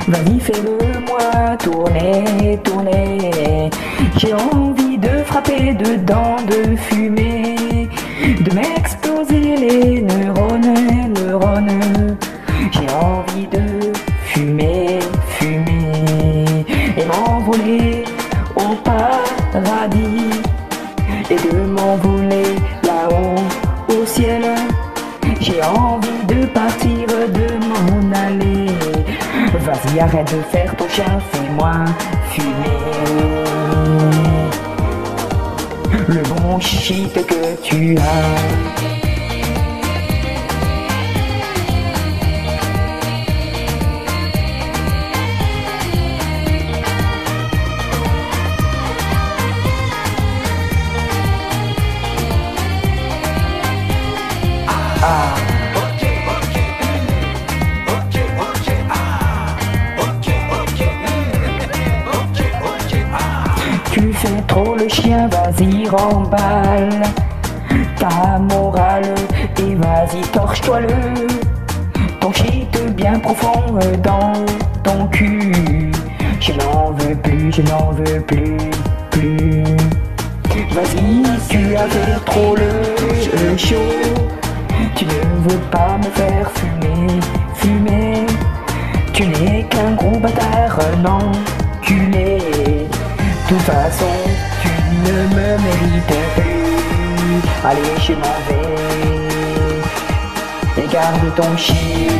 Vas-y, fais-le-moi tourner, tourner. J'ai envie de frapper dedans, de fumer, de m'exploser les neurones, neurones. J'ai envie de fumer, fumer et m'envoler au paradis et de m'envoler là-haut au ciel. J'ai envie de partir, de m'en aller. Vas-y, arrête de faire ton chien, fais-moi fumer le bon shit que tu as. Tu fais trop le chien, vas-y remballe ta morale et vas-y torche-toi ton shit bien profond dans ton cul. Je n'en veux plus, je n'en veux plus, plus. Vas-y, tu as fait trop le show. Tu ne veux pas me faire fumer, fumer. Tu n'es qu'un gros bâtard, non, culé. De toute façon, tu ne me mérites plus. Allez, je m'en vais. Et garde ton shit.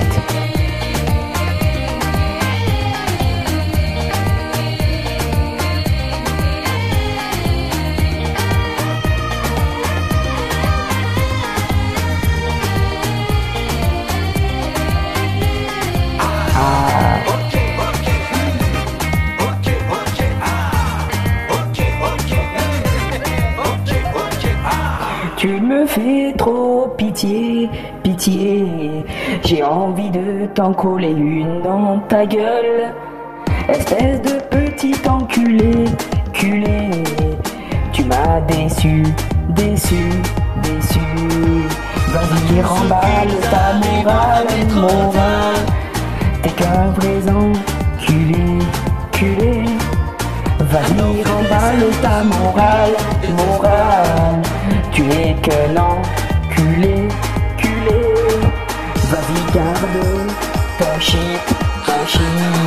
Tu me fais trop pitié, pitié. J'ai envie de t'en coller une dans ta gueule. Espèce de petit enculé, culé. Tu m'as déçu, déçu, déçu. Vas-y, remballe ta morale, morale. T'es qu'un vrai enculé, culé. Vas-y, remballe ta morale, morale. Tu es qu'un enculé, culé. Vas-y, garde ton shit, ton shit.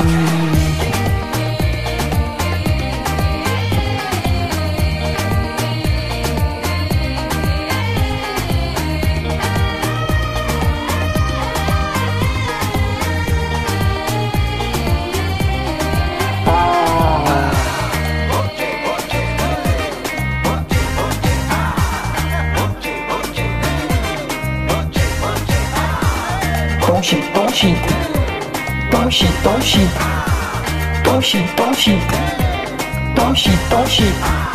Ton shit, ton shit, ton shit, ton shit, ton shit, ton shit, ton shit, ton shit.